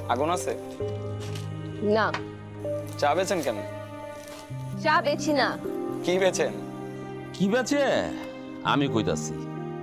আগুন আছে? না। চা বেচেন কেন? চা বেচি না। কি বেচেন? কি বেচে আমি কইতাছি।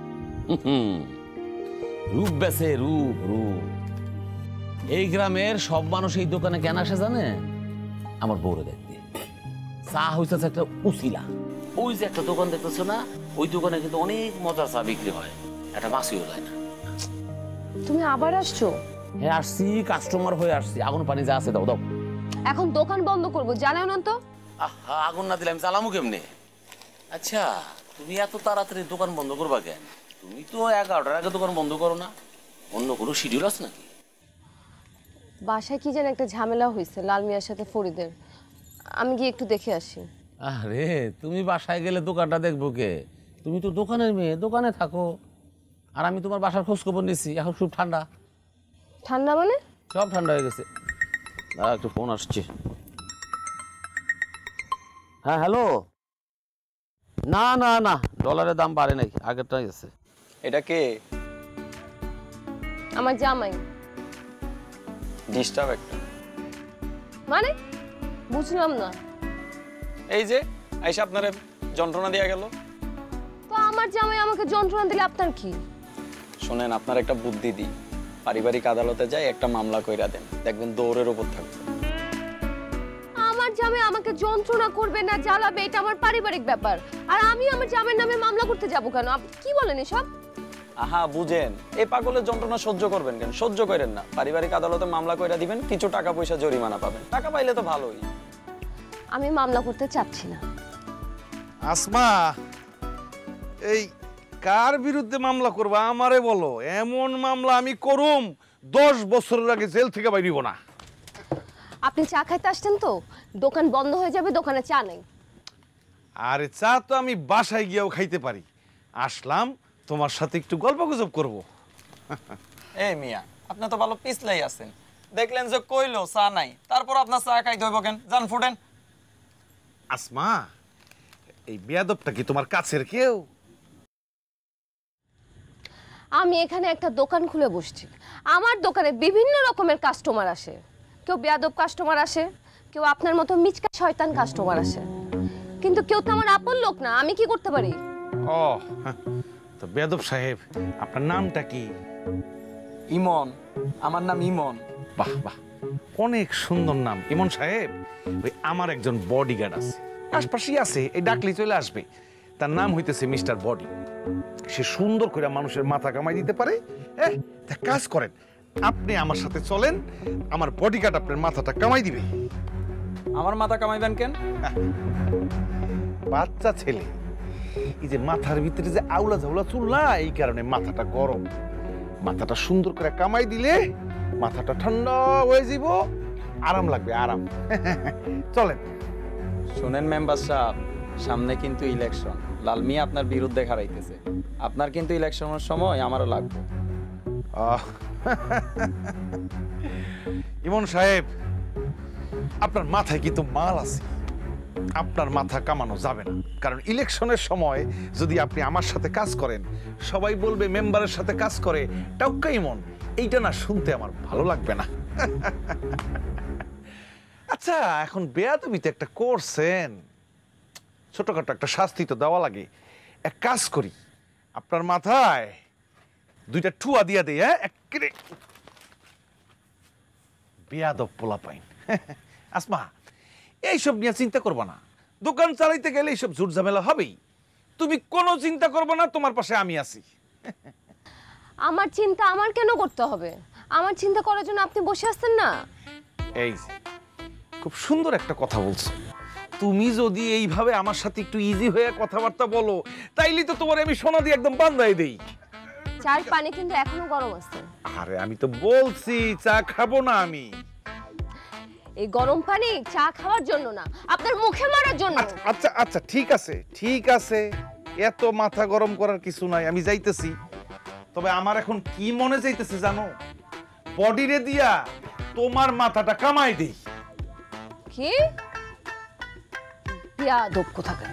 রূপ বেচে, রূপ রূপ। এই গ্রামের সব মানুষ এই দোকানে কেন আসে জানে? আমার বউরে দেখতে। চা হইছে একটা উসিলা। ওই যে একটা দোকান দেখতেছো না, ওই দোকানে কিন্তু অনেক মজার চা বিক্রি হয়, একটা বাসিও যায় না। তুমি আবার আসছো? হ্যাঁ আসছি, কাস্টমার হয়ে আসছি। আগুন পানি যা আছে দাও দাও। এখন দোকান বন্ধ করবো, জানাও না তো? আহা, আগুন না দিলে আমি চালামু কেমনে? আচ্ছা তুমি এত তাড়াতাড়ি দোকান বন্ধ করবা কেন? তুমি তো 11টার আগে দোকান বন্ধ করো না। অন্য কোনো শিডিউল আছে নাকি? বাসায় কি যেন একটা ঝামেলা হয়েছে লাল মিয়ার সাথে ফরিদের, আমি গিয়ে একটু দেখে আসি। আরে তুমি বাসায় গেলে দোকানটা দেখবো কে? তুমি তো দোকানের মেয়ে, দোকানে থাকো। আর আমি তোমার বাসার খোঁজ খবর নিচ্ছি। এখন খুব ঠান্ডা। ঠান্ডা মানে? সব ঠান্ডা হয়ে গেছে। একটু ফোন আসছে। হ্যাঁ হ্যালো। না না না, ডলারের দাম বাড়ে নাই, আগেরটাই আছে। এটা কে? আমার জামাই। ডিস্টার্ব একটা। মানে বুঝলাম না। এই যে আইসা আপনারে যন্ত্রণা দিয়া গেল। তো আমার জামাই আমাকে যন্ত্রণা দিলে আপনার কি? শোনেন, আপনার একটা বুদ্ধি দিই। পারিবারিক আদালতে যাই একটা মামলা কইরা দেন, দেখবেন দৌড়ের উপর থাকবে। আমার জামাই আমাকে যন্ত্রণা করবে না জ্বালাবে, এটা আমার পারিবারিক ব্যাপার। আর আমি আমার জামাইয়ের নামে মামলা করতে যাব কেন? আপনি কি বলেন এসব? আহা বুঝেন, এই পাগলের যন্ত্রণা সহ্য করবেন কেন? সহ্য করেন না, পারিবারিক আদালতে মামলা কইরা দিবেন, কিছু টাকা পয়সা জরিমানা পাবেন। টাকা পাইলে তো ভালোই। আমি মামলা করতে চাচ্ছি না। আসমা, এই কার বিরুদ্ধে মামলা করবা আমারে বলো। এমন মামলা আমি করুম 10 বছরের আগে জেল থেকে বাইরিব না। আপনি চা খাইতে আসছেন তো? দোকান বন্ধ হয়ে যাবে, দোকানে চা নেই। আরে চা তো আমি বাসায় গিয়েও খাইতে পারি। আসলাম তোমার সাথে একটু গল্পগুজব করব। এই মিয়া, আপনি তো ভালো পিছলাই আছেন। দেখলেন যে কইলো চা নাই, তারপর আপনার চা খাইতে হইব কেন? জান ফুটেন। আসমা, এই বেয়াদবটা কি তোমার কাছের কেউ? আমি এখানে একটা দোকান খুলে বসছি। আমার দোকানে বিভিন্ন রকমের কাস্টমার আসে। কেউ বেয়াদব কাস্টমার আসে, কেউ আপনার মতো মিচকা শয়তান কাস্টমার আসে, কিন্তু কেউ তো আমার আপন লোক না। আমি কি করতে পারি? ও তো বেয়াদব সাহেব, আপনার নামটা কি? ইমন। আমার নাম ইমন। বাহ বাহ, অনেক সুন্দর নাম ইমন সাহেব। ওই আমার একজন বডিগার্ড আছে, আশপাশেই আছে, এই ডাকলি চলে আসবে। তার নাম হইতেছে মিস্টার বডি। সে সুন্দর করে মানুষের মাথা কামাই দিতে পারে। তা কাজ করেন, আপনি আমার সাথে চলেন, আমার বডিগার্ড আপনার মাথাটা কামাই দিবে। আমার মাথা কামাইবেন কেন? বাচ্চা ছেলে, এই যে মাথার ভিতরে যে আউলা ঝাউলা চুল না, এই কারণে মাথাটা গরম। মাথাটা সুন্দর করে কামাই দিলে মাথাটা ঠান্ডা হয়ে যাব, আরাম লাগবে, আরাম। চলেন। শুনেন মেম্বার সাহেব, সামনে কিন্তু ইলেকশন। লাল মিয়া আপনার বিরুদ্ধে খাড়াইতেছে। আপনার কিন্তু ইলেকশনের সময় আমারও লাগবে। ইমন সাহেব, আপনার মাথায় কিন্তু মাল আছে। আপনার মাথা কামানো যাবে না, কারণ ইলেকশনের সময় যদি আপনি আমার সাথে কাজ করেন, সবাই বলবে মেম্বারের সাথে কাজ করে টাউকা ইমন। এইটা না শুনতে আমার ভালো লাগবে না। আচ্ছা, এখন বেয়াদবিতে একটা করছেন, ছোটখাটো একটা শাস্তি তো দেওয়া লাগে। এক কাজ করি, আপনার মাথায় 2টা ঠুয়া দিয়া দেই। একেবারে বেয়াদব পোলাপাইন। আসমা, এইসব নিয়ে চিন্তা করবা না। দোকান চালাইতে গেলে এইসব ঝুট ঝামেলা হবেই। তুমি কোনো চিন্তা করবে না, তোমার পাশে আমি আছি। আমার চিন্তা আমার কেন করতে হবে? আমার চিন্তা করার জন্য আপনি বসে আছেন না? এই যে, খুব সুন্দর একটা কথা বলছো। তুমি যদি এইভাবে আমার সাথে একটু ইজি হয়ে কথাবার্তা বলো, তাইলে তো তোমার আমি সোনা দিয়ে একদম বান্ধাই দেই। চার পানি কিন্তু এখনো গরম আছে। আরে আমি তো বলছি চা খাবো না আমি। এই গরম পানি চা খাওয়ার জন্য না, আপনার মুখে মারার জন্য। আচ্ছা আচ্ছা, ঠিক আছে ঠিক আছে, এত মাথা গরম করার কিছু নাই, আমি যাইতেছি। তবে আমার এখন কি মনে যাইতেছে জানো? বডিরে দিয়া তোমার মাথাটা কামাই দেই। কি বেয়াদব কোথাকার!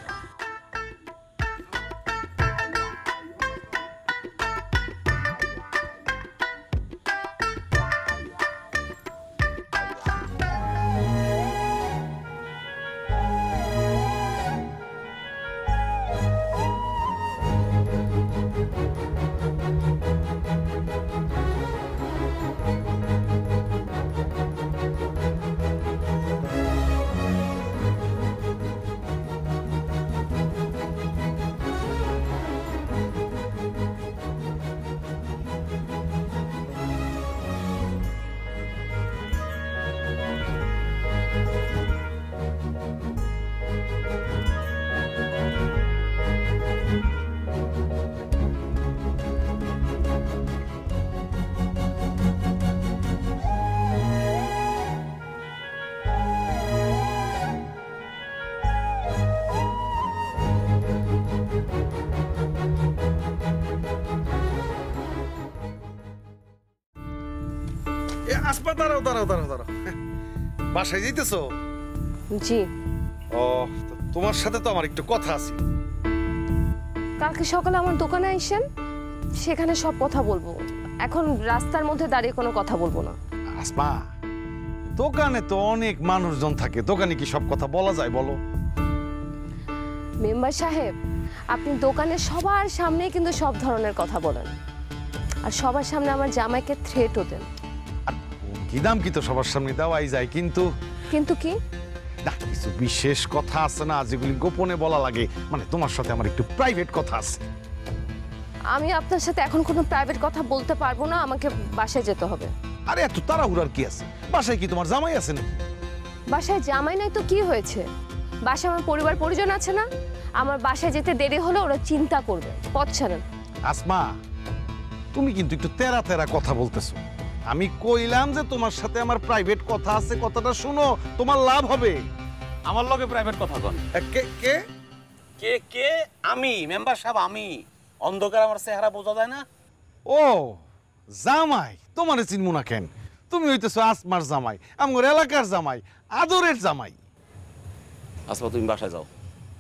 আসমা দাঁড়াও দাঁড়াও দাঁড়াও দাঁড়াও বাসায় যাইতেছো? জি। ও তোমার সাথে তো আমার একটু কথা আছে। কালকে সকালে আমার দোকানে আইসেন, সেখানে সব কথা বলবো। এখন রাস্তার মধ্যে দাঁড়িয়ে কোনো কথা বলবো না। আসমা, দোকানে তো অনেক মানুষজন থাকে, দোকানে কি সব কথা বলা যায় বলো? মেম্বার সাহেব, আপনি দোকানে সবার সামনে কিন্তু সব ধরনের কথা বলেন, আর সবার সামনে আমার জামাইকে থ্রেটও দেন। কি দাম কি তো সবার সামনে দেওয়াই যায়, কিন্তু কিন্তু কি? না, কিছু বিশেষ কথা আছে না যেগুলি গোপনে বলা লাগে, মানে তোমার সাথে আমার একটু প্রাইভেট কথা আছে। আমি আপনার সাথে এখন কোনো প্রাইভেট কথা বলতে পারবো না, আমাকে বাসায় যেতে হবে। আরে এত তাড়াহুড়ার কি আছে? বাসায় কি তোমার জামাই আছে নাকি? বাসায় জামাই নাই তো কি হয়েছে? বাসায় আমার পরিবার পরিজন আছে না? আমার বাসায় যেতে দেরি হলে ওরা চিন্তা করবে। পথ ছাড়েন। আসমা, তুমি কিন্তু একটু তেরা তেরা কথা বলতেছো। আমি কইলাম যে তোমার সাথে আমার প্রাইভেট কথা আছে, কথাটা শুনো, তোমার লাভ হবে। আমার লগে প্রাইভেট কথা কন। কে কে কে কে? আমি মেম্বার সাহেব, আমি। অন্ধকার আমার চেহারা বোঝা যায় না? ও জামাই, তোমারে চিনবো না কেন? তুমি হইতেছো আসমার জামাই, আমার এলাকার জামাই, আদরের জামাই। আসমা, তুমি বাসায় যাও।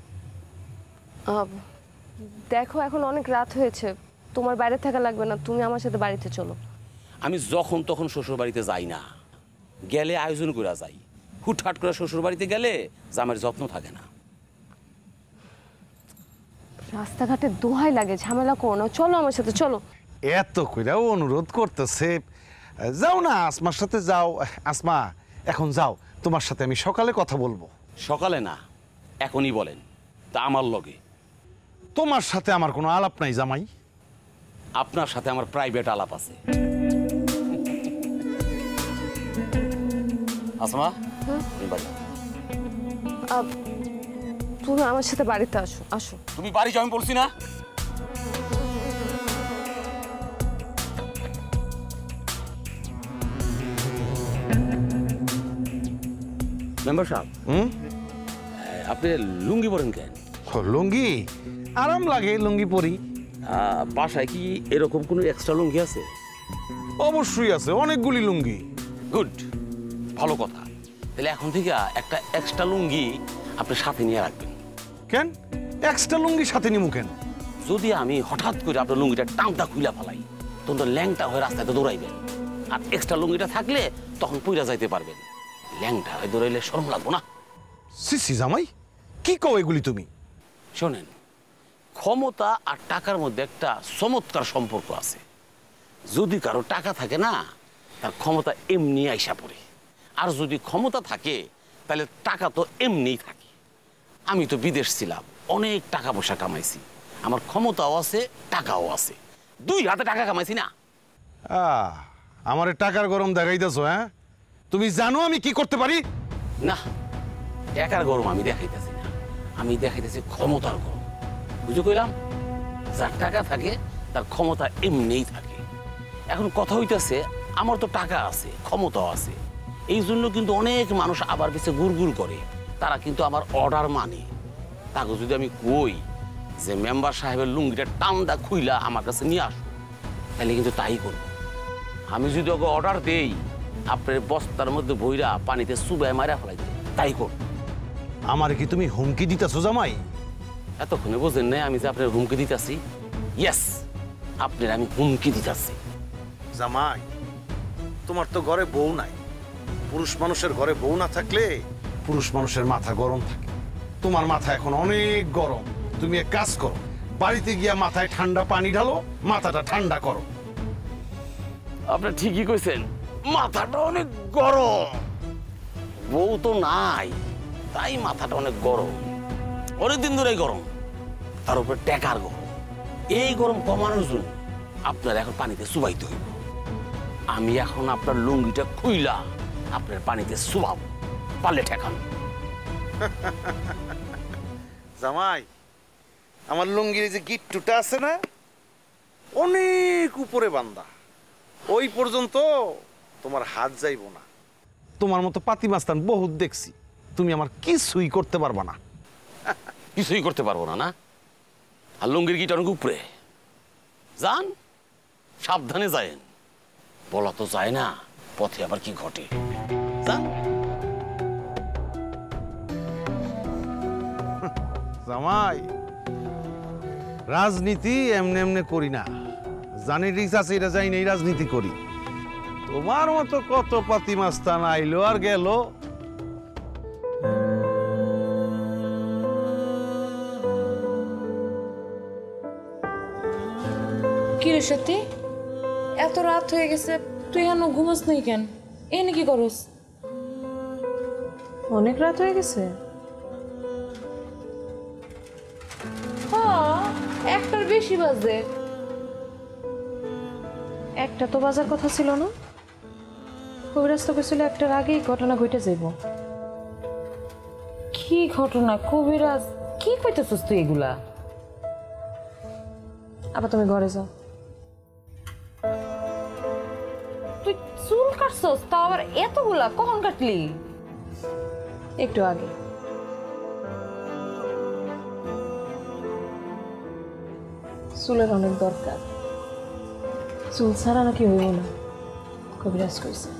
দেখো এখন অনেক রাত হয়েছে, তোমার বাইরে থাকা লাগবে না, তুমি আমার সাথে বাড়িতে চলো। আমি যখন তখন শ্বশুর বাড়িতে যাই না, গেলে আয়োজন করে যাই। হুটহাট করে শ্বশুর বাড়িতে গেলে জামের যত্ন থাকে না। রাস্তাঘাটে দোহাই লাগে, ঝামেলা করো না, চলো আমার সাথে, চলো। এত কইরাও অনুরোধ করতেছে, যাও না আসমার সাথে যাও। আসমা, এখন যাও, তোমার সাথে আমি সকালে কথা বলবো। সকালে না, এখনই বলেন। তা আমার লগে? তোমার সাথে আমার কোনো আলাপ নাই জামাই। আপনার সাথে আমার প্রাইভেট আলাপ আছে। আসমা, তুমি বাড়ি যাও। তুমি আমার সাথে বাড়িতে আসো, আসো। তুমি বাড়ি যাও, আমি বলছি না? মেম্বার সাহেব, আপনি লুঙ্গি পরেন কেন? লুঙ্গি আরাম লাগে, লুঙ্গি পরি। বাসায় কি এরকম কোনো এক্সট্রা লুঙ্গি আছে? অবশ্যই আছে, অনেকগুলি লুঙ্গি। গুড, ভালো কথা। তাহলে এখন থেকে একটা এক্সট্রা লুঙ্গি আপনি সাথে নিয়ে রাখবেন। কেন এক্সট্রা লুঙ্গি সাথে নিমু কেন? যদি আমি হঠাৎ করে আপনার লুঙ্গিটা টানটা খুলে ফেলাই, তখন তো ল্যাংটা হয়ে রাস্তায় তো দৌড়াইবেন। আর এক্সট্রা লুঙ্গিটা থাকলে তখন পুইরা যাইতে পারবেন। ল্যাংটা হয়ে দৌড়াইলে শরম লাগবো না? সিসি জামাই, কি কও এগুলি তুমি? শোনেন, ক্ষমতা আর টাকার মধ্যে একটা চমৎকার সম্পর্ক আছে। যদি কারো টাকা থাকে না, তার ক্ষমতা এমনি আইসা পড়ে। আর যদি ক্ষমতা থাকে, তাহলে টাকা তো এমনিই থাকে। আমি তো বিদেশ ছিলাম, অনেক টাকা পয়সা কামাইছি। আমার ক্ষমতাও আছে, টাকাও আছে, দুই হাতে টাকা কামাইছি না। আমারে টাকার গরম দেখাইতেছো? হ্যাঁ, তুমি জানো আমি কি করতে পারি? না, টাকার গরম আমি দেখাইতেছি না, আমি দেখাইতেছি ক্ষমতার গরম। বুঝে কইলাম, যার টাকা থাকে তার ক্ষমতা এমনিই থাকে। এখন কথা হইতেছে, আমার তো টাকা আছে, ক্ষমতাও আছে, এই জন্য কিন্তু অনেক মানুষ আবার পিছে গুড়গুড় করে। তারা কিন্তু আমার অর্ডার মানে। তাকে যদি আমি কই যে মেম্বার সাহেবের লুঙ্গিটা টান্দা খুইলা আমার কাছে নিয়ে আসো, তাহলে কিন্তু তাই করবো। আমি যদি ওকে অর্ডার দেই, আপনার বস্তার মধ্যে ভইরা পানিতে চুবায় মারা ফেলাই দেয়, তাই করবো। আমারে কি তুমি হুমকি দিতেছো জামাই? এতক্ষণে বোঝেন নাই আমি যে আপনার হুমকি দিতেছি? ইয়েস, আপনার আমি হুমকি দিতেছি। জামাই, তোমার তো ঘরে বউ নাই। পুরুষ মানুষের ঘরে বউ না থাকলে পুরুষ মানুষের মাথা গরম থাকে। তোমার মাথা এখন অনেক গরম। তুমি এক কাজ করো, বাড়িতে গিয়া মাথায় ঠান্ডা পানি ঢালো, মাথাটা ঠান্ডা করো। আপনি ঠিকই কইছেন, মাথাটা অনেক গরম। বউ তো নাই, তাই মাথাটা অনেক গরম, অনেকদিন ধরেই গরম। তার উপরে টেকার গরম। এই গরম কমানোর জন্য আপনার এখন পানিতে চুবাইতে হইব। আমি এখন আপনার লুঙ্গিটা খুইলা আপনার পানিতে চুবাবো, পারলে ঠেকান। জামাই, আমার লুঙ্গির যে গিট্টুটা আছে না, অনেক উপরে বান্দা, ওই পর্যন্ত তোমার হাত যাইব না। তোমার মতো পাতি মাস্তান বহুত দেখছি, তুমি আমার কিছুই করতে পারবা না। কিছুই করতে পারবো না? না, আর লুঙ্গির গিট অনেক উপরে। যান, সাবধানে যায়েন। বলা তো যায় না, পথে আবার কি ঘটে। যান। জামাই, রাজনীতি এমনি এমনি করি না, জানি রিক্স আছে এটা যাই নেই রাজনীতি করি। তোমার মতো কত পাতি মাস্তান আইলো আর গেল। কি রে সত্যি, এত রাত হয়ে গেছে, তুই এখনো ঘুমাস নাই কেন? এনে কি করস? অনেক রাত হয়ে গেছে। হ্যাঁ, একটার বেশি বাজে। একটা তো বাজার কথা ছিল না? কবিরাজ তো কইছিল একটার আগেই ঘটনা ঘটে যাইব। কি ঘটনা কবিরাজ? কি কইতেছস তুই এগুলা? আবার তুমি ঘরে যাও। তুই চুল কাটছস, তা আবার এতগুলা কখন কাটলি? একটু আগে। চুলের অনেক দরকার, চুল ছাড়া নাকি হইব না, কবিরাজ কইছে।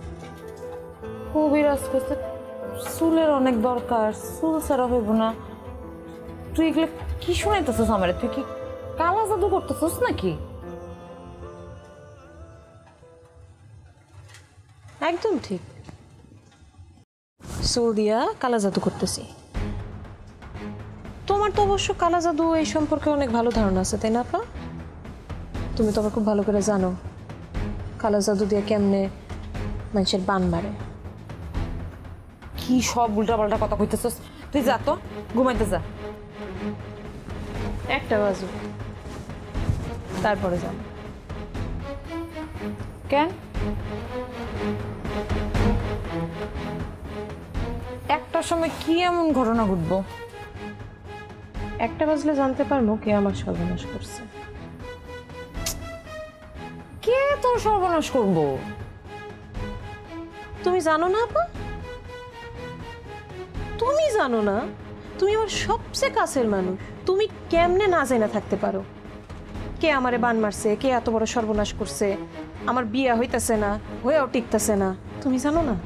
কবিরাজ কইছে চুলের অনেক দরকার, চুল ছাড়া হইব না। তুই এগুলা কি শুনাইতেছস আমারে? তুই কি কালা জাদু করতেছস নাকি? একদম ঠিক, চুল দিয়া কালা জাদু করতেছি। তোমার তো অবশ্য কালা জাদু এই সম্পর্কে অনেক ভালো ধারণা আছে, তাই না আপা? তুমি তো আবার খুব ভালো করে জানো কালা জাদু দিয়ে কেমনে মানুষের বান মারে। কি সব উল্টাপাল্টা কথা কইতেছস? তুই যা তো, ঘুমাইতে যা। একটা বাজু, তারপরে যাও। কেন? একটার সময় কি এমন ঘটনা ঘটবো? একটা বাজলে জানতে পারবো কে আমার সর্বনাশ করছে। কে তোর সর্বনাশ করবো? তুমি জানো না আপা? তুমি জানো না? তুমি আমার সবচেয়ে কাছের মানুষ, তুমি কেমনে না জানা থাকতে পারো কে আমারে বান মারছে, কে এত বড় সর্বনাশ করছে, আমার বিয়া হইতাছে না, হয়েও টিকতাছে না, তুমি জানো না?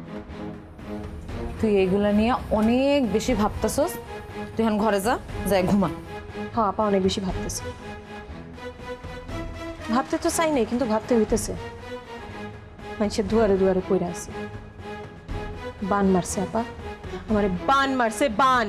তুই এগুলা নিয়ে অনেক বেশি ভাবতেছস। তুই এখন ঘরে যা, যাই ঘুমা। হ্যাঁ আপা, অনেক বেশি ভাবতেছে। ভাবতে তো চাই নাই, কিন্তু ভাবতে হইতেছে। মানুষের দুয়ারে দুয়ারে কইরা আছে, বান মারছে আপা, আমারে বান মারছে, বান।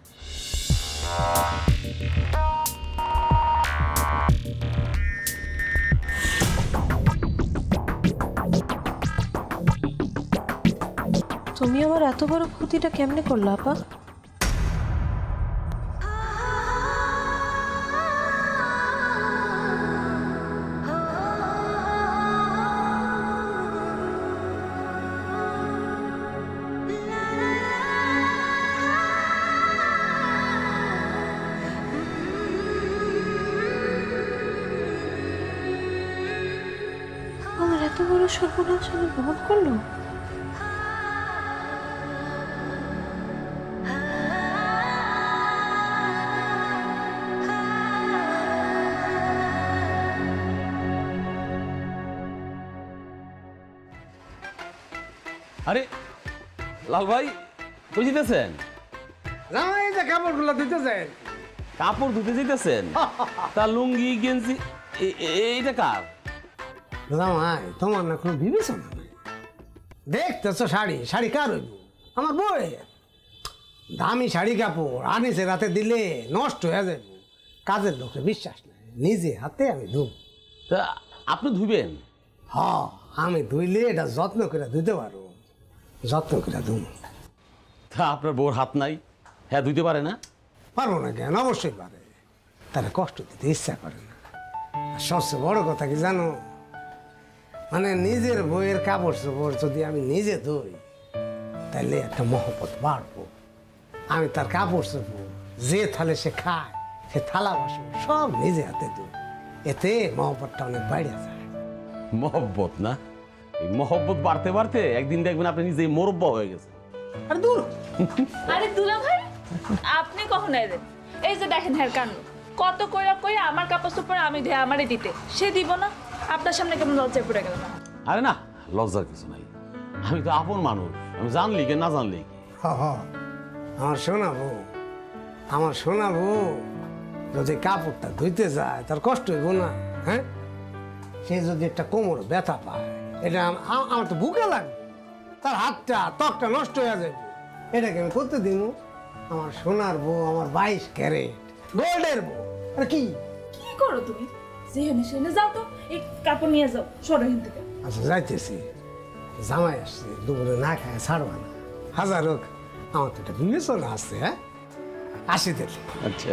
তুমি আমার এত বড় ক্ষতিটা কেমনে করলা আপা? আমার এত বড় সর্বনাশ আমার বহন করলো? আরে লাল ভাই, কই যেতেছেন? না, এই যে কাপড়গুলো দিতেছেন। কাপড় ধুতে যেতেছেন? তা লুঙ্গি গেঞ্জি এইটা কার? জামাই, তোমার না কোনো বিবেচনা নাই। দেখতেছো শাড়ি, শাড়ি কার হইব? আমার বউয়ের। দামি শাড়ি কাপড় আনিছে, রাতে দিলে নষ্ট হয়ে যাবে। কাজের লোকের বিশ্বাস নাই, নিজে হাতে আমি ধুব। তা আপনি ধুবেন? হ, আমি ধুইলে এটা যত্ন করে ধুতে পারবো, যত্ন করে ধুব। তা আপনার বউর হাত নাই, হ্যাঁ ধুইতে পারে না? পারবো না কেন? অবশ্যই পারে, তারা কষ্ট দিতে ইচ্ছা করে না। আর সবচেয়ে বড় কথা কি জানো? মানে নিজের বইয়ের কাপড় চোপড় যদি আমি নিজে ধুই, তাহলে একটা মহব্বত বাড়বো। আমি তার কাপড় চোপড় যে থালে সে খায়, সে থালা বাসন সব নিজে হাতে ধুই, এতে মহব্বতটা অনেক বাইরে যায়। মহব্বত না? এই মহব্বত বাড়তে বাড়তে একদিন দেখবেন আপনি নিজেই মোরব্বা হয়ে গেছে। আর দূর। আরে দুলা ভাই, আপনি কখন এলেন? এই যে দেখেন হ্যাঁ কান্ড, কত কইরা কইরা আমার কাপড় চোপড় আমি ধেয়ে আমারই দিতে, সে দিব না। আপনার সামনে কেমন লজ্জায় পড়ে গেল না? আরে না, লজ্জার কিছু নাই। আমি তো আপন মানুষ, আমি জানলি কি না জানলি কি। আমার শোনাবো, আমার শোনাবো যদি কাপড়টা ধুইতে যায় তার কষ্ট হইব না? হ্যাঁ, সে যদি একটা কোমর ব্যথা পায়, এটা আমার তো বুকে লাগবে, তার হাতটা ত্বকটা নষ্ট হয়ে যাবে, এটাকে আমি করতে দিব? আমার সোনার বউ, আমার 22 ক্যারেট গোল্ডের বউ, আর কি? কি করো তুমি? যেখানে সেখানে যাও তো, এই কাপড় নিয়ে যাও, সরো এখান থেকে। আচ্ছা যাইতেছি, জামাই আসছে, দুপুরে না খায় ছাড়বা না। হাজার হোক, আমার তো একটা বিবেচনা আসছে। হ্যাঁ, আসি দেখি। আচ্ছা,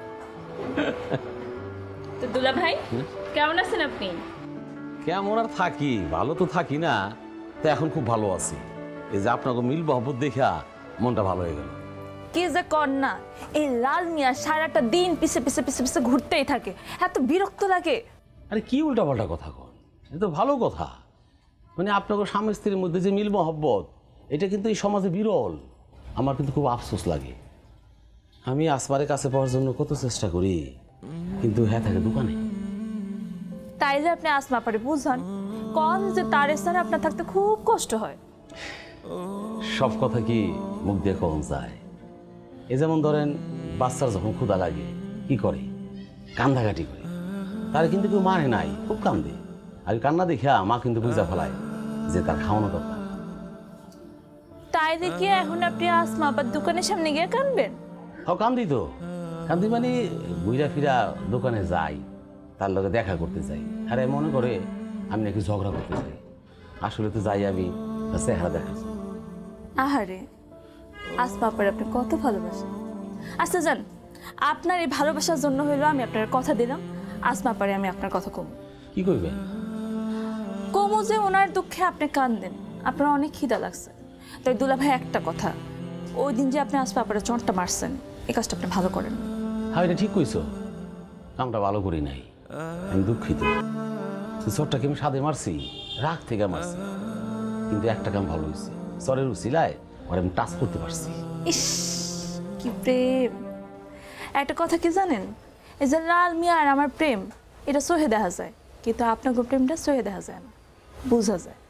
তো দুলা ভাই কেমন আছেন আপনি? কেমন আর থাকি, ভালো তো থাকি না, তো এখন খুব ভালো আছি। এই যে আপনাকে মিল মহব্বত দেখা মনটা ভালো হয়ে গেল। কি যে কর না, এই লাল মিয়া সারাটা দিন পিছে পিছে পিছে পিছে ঘুরতেই থাকে, এত বিরক্ত লাগে। আরে কি উল্টাপাল্টা কথা কন, এটা তো ভালো কথা। মানে আপনাকে স্বামী স্ত্রীর মধ্যে যে মিল মহব্বত, এটা কিন্তু এই সমাজে বিরল। আমার কিন্তু খুব আফসোস লাগে। আমি আসমারের কাছে পাওয়ার জন্য কত চেষ্টা করি, কিন্তু হ্যাঁ থাকে দোকানে। তাইলে আপনি আসমা পারে বুঝান, কন যে তার সারা আপনার থাকতে খুব কষ্ট হয়। সব কথা কি মুখ দিয়ে কখন যায়? এ যেমন ধরেন, বাচ্চার যখন ক্ষুধা লাগে কি করে, কান্দাকাটি করে, তার কিন্তু কেউ মানে নাই, খুব কান্দে। আর কান্না দেখা মা কিন্তু বুঝা ফেলায় যে তার খাওয়ানো দরকার। তাইলে কি এখন আপনি আসমা আপার দোকানের সামনে গিয়ে কানবেন? কান্দি তো, কান্দি মানে ঘুরা ফিরা দোকানে যাই, তার লগে দেখা করতে যাই, আরে মনে করে আমি নাকি ঝগড়া করতে চাই। আসলে তো যাই আমি তার চেহারা দেখার জন্য। আহারে, আসমা আপার আপনি কত ভালোবাসেন। আচ্ছা যান, আপনার এই ভালোবাসার জন্য হইলো আমি আপনার কথা দিলাম, আসমা পারে আমি আপনার কথা কমু। কি করবেন? কমু যে ওনার দুঃখে আপনি কান্দেন, আপনার অনেক খিদা লাগছে। তাই দুলা ভাই একটা কথা, ওই দিন যে আপনি আসমা আপারে চোটটা মারছেন, এই কাজটা আপনি ভালো করেন। হ্যাঁ, এটা ঠিক কইছো, কামটা ভালো করি নাই, আমি দুঃখিত। চরটাকে আমি সাদে মারছি, রাগ থেকে মারছি, কিন্তু একটা কাম ভালো হয়েছে, চরের উচিলায় ওরা আমি টাচ করতে পারছি। ইস, কি প্রেম! একটা কথা কি জানেন, এই যে লাল মিয়া আর আমার প্রেম, এটা সহে দেখা যায়, কিন্তু আপনাকে প্রেমটা সহে দেখা যায় না, বোঝা যায়।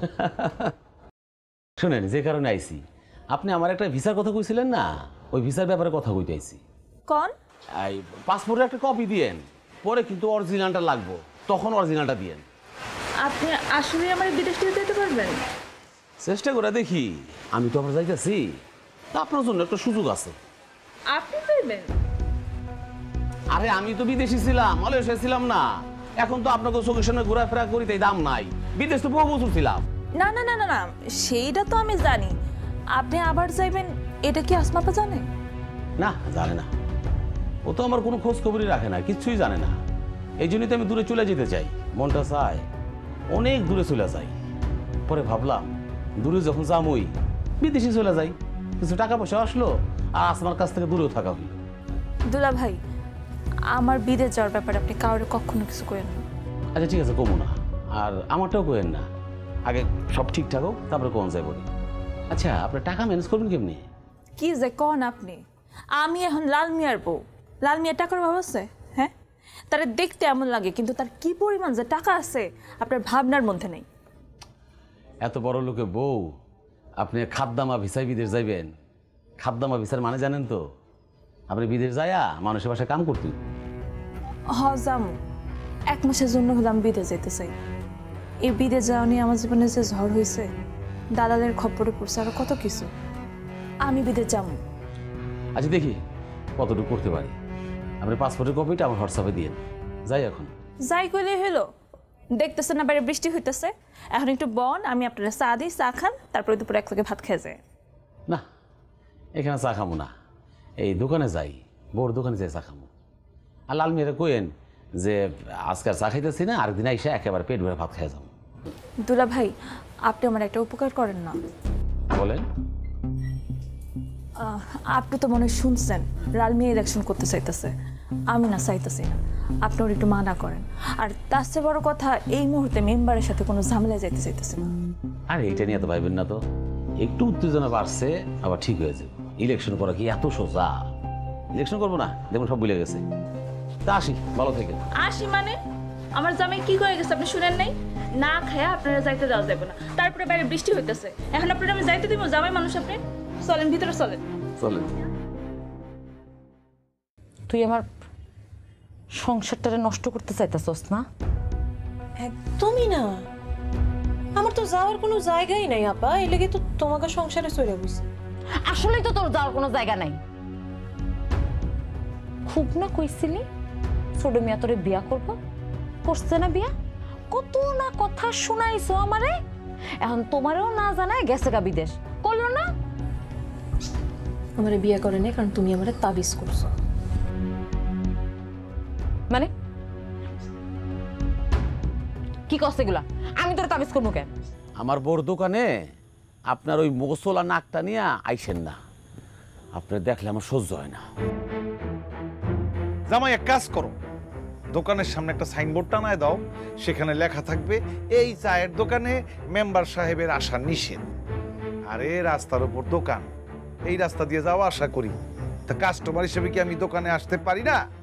শোনেন, যে কারণে আইছি, আপনি আমার একটা ভিসার কথা কইছিলেন না, ওই ভিসার ব্যাপারে কথা কইতে আইছি। কন? এই পাসপোর্টের একটা কপি দিয়েন, পরে কিন্তু অরিজিনালটা লাগবো, তখন অরিজিনালটা দিয়েন। আপনি আসলে আমার বিদেশ থেকে যেতে পারবেন? চেষ্টা করে দেখি, আমি তো আমরা যাইতেছি, তা আপনার জন্য একটা সুযোগ আছে। আপনি পারবেন? আরে আমি তো বিদেশি ছিলাম, মালয়েশিয়া ছিলাম না, এখন তো আপনাকে চোখের সামনে ঘোরাফেরা করিতে দাম নাই, বিদেশ তো বহু বছর ছিলাম। না না না না না, সেইটা তো আমি জানি। আপনি আবার যাইবেন, এটা কি আসমা আপা জানে? না, জানে না, ও তো আমার কোনো খোঁজ খবরই রাখে না, কিচ্ছুই জানে না। এই জন্যই তো আমি দূরে চলে যেতে চাই, মনটা চায় অনেক দূরে চলে যাই। পরে ভাবলাম দূরে যখন যামই, বিদেশে চলে যাই, কিছু টাকা পয়সা আসলো, আর আসমার কাছ থেকে দূরেও থাকা হইল। দুলা ভাই, আমার বিদেশ যাওয়ার ব্যাপারে আপনি কাউরে কখনো কিছু করেন না। আচ্ছা ঠিক আছে, কমো না, আর আমারটাও কইেন না, আগে সব ঠিকঠাক হোক তারপরে কোন যায় বলি। আচ্ছা, আপনার টাকা ম্যানেজ করবেন কেমনি? কি যে কন আপনি, আমি এখন লাল মিয়ার বউ, লাল মিয়ার টাকার অভাব আছে? হ্যাঁ, তারা দেখতে এমন লাগে, কিন্তু তার কি পরিমাণ যে টাকা আছে আপনার ভাবনার মধ্যে নেই। এত বড় লোকে বউ, আপনি খাদ্দামা ভিসায় বিদেশ যাইবেন? খাদ্দামা ভিসার মানে জানেন তো? আপনি বিদেশ যাইয়া মানুষের বাসায় কাম করতে। যাম, 1 মাসের জন্য হলে আমি বিদেশ যেতে চাই। এই বিদেশ যাওয়া নিয়ে আমার জীবনে যে ঝড় হয়েছে, দালালের খপ্পরে পড়ছে, আরো কত কিছু। আমি বিদেশ যাবো। আচ্ছা দেখি কতটুকু করতে পারি। আপনি পাসপোর্টের কপিটা আমার হোয়াটসঅ্যাপে দিয়ে যাই। এখন যাই কইলে হলো, দেখতেছেন না বাইরে বৃষ্টি হইতেছে, এখন একটু বন, আমি আপনারা চা দিই, চা খান, তারপরে দুপুরে একসাথে ভাত খেয়ে যায়। না, এখানে চা খামো না, এই দোকানে যাই, বড় দোকানে যাই চা খামো। আর লাল মেয়েরা কইেন যে আজকাল চা খাইতেছি না, আরেকদিন আইসা একেবারে পেট ভরে ভাত খেয়ে যাবো। দুলা ভাই, আপনি আমার একটা উপকার করেন না? বলেন। আপনি তো মনে হয় শুনছেন লাল মেয়ে ইলেকশন করতে চাইতেছে, আমি না চাইতেছি না, আপনি ওর একটু মানা করেন। আর তার চেয়ে বড় কথা, এই মুহূর্তে মেম্বারের সাথে কোনো ঝামেলায় যাইতে চাইতেছে না। আরে এইটা নিয়ে তো ভাইবেন না তো, একটু উত্তেজনা বাড়ছে, আবার ঠিক হয়ে যাবে। ইলেকশন করা কি এত সোজা? ইলেকশন করবো না, দেখুন সব ভুলে গেছে। তা আসি, ভালো থেকে। আসি মানে আমার জামাই কি করে গেছে আপনি শুনেন নাই? না খায়া আপনারা যাইতে দেওয়া যাবে না, তারপরে বাইরে বৃষ্টি হইতেছে, এখন আপনারা আমি যাইতে দিব? জামাই মানুষ আপনি, চলেন ভিতরে চলেন। চলেন। তুই আমার সংসারটারে নষ্ট করতে চাইতেছস না? একদমই না, আমার তো যাওয়ার কোনো জায়গাই নাই আপা, এই লেগে তো তোমাকে সংসারে চলে বসে। আসলেই তো তোর যাওয়ার কোনো জায়গা নাই। খুব না কইছিলি ছোট মিয়া তোরে বিয়া করব, করছে না বিয়া? কত না কথা শুনাইছো আমারে, এখন তোমারও না জানায় গেছে গা বিদেশ, করলো না? আমারে বিয়ে করে নাই কারণ তুমি আমারে তাবিজ করছো। মানে কি কষ্ট এগুলা? আমি তোর তাবিজ করবো কেন? আমার বড় দোকানে আপনার ওই মোসলা নাকটা নিয়ে আইসেন না, আপনার দেখলে আমার সহ্য হয় না। জামাই এক কাজ করো, দোকানের সামনে একটা সাইনবোর্ড টানায় দাও, সেখানে লেখা থাকবে এই চায়ের দোকানে মেম্বার সাহেবের আসা নিষেধ। আরে রাস্তার উপর দোকান, এই রাস্তা দিয়ে যাওয়া আশা করি, তা কাস্টমার হিসেবে কি আমি দোকানে আসতে পারি না?